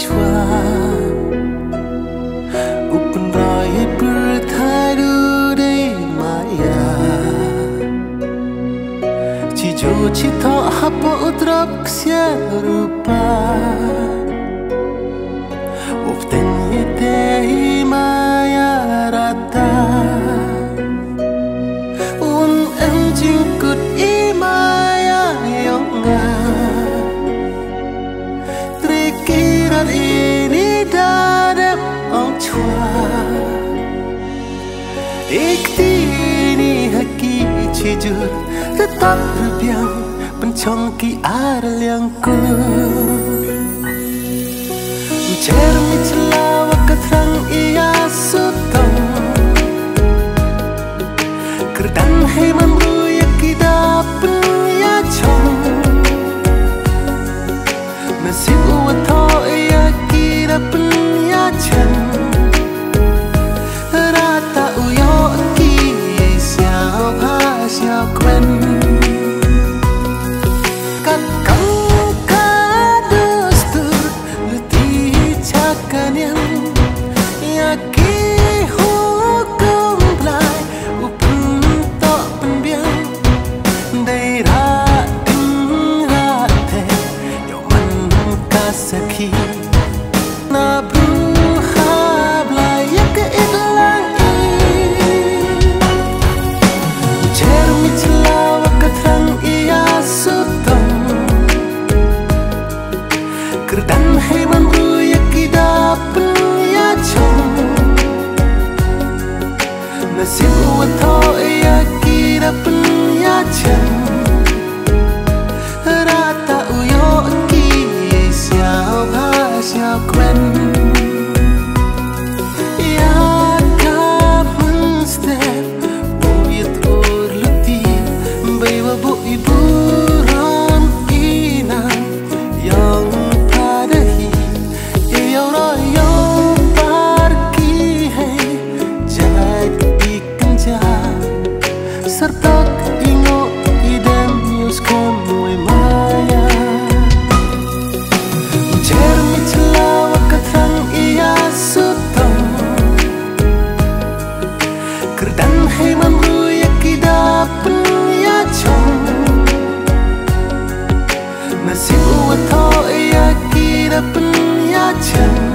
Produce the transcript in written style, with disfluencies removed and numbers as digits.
chua Open roi berthadu day maya Cijo cito hapo utrap ksia rupa Uften yedei maya rata Un em jingkut imaya yonga Trikiran ini dadap ang chua Ikti ini haki cijur Tetap berbiang pencongki aral yang ku Cermi celawa ketrang ia sutong Kerdan heman ruya kidapen ya chong Nasib uwato ia kidapen ya chan Rata uyo ki xiao ha xiao quen Sakhi na bruha blaya ke idlangi Cermi celawa ketrang ia sutong Kerdan heman ruya kidapen ya chong Nasib uwato ia kidapen ya chan Rata uyo xiao quen Ya kapan step Buyut urluti Baywa bu ibu ram inang Yang padahi Yang royo parki hai Jad ikan jah Serta ingo idem yus kamui maya Cermi celawa ketrang ia sutong Kerdan heman ruya kidapen ya chong Nasib uwato ia kidapen ya chan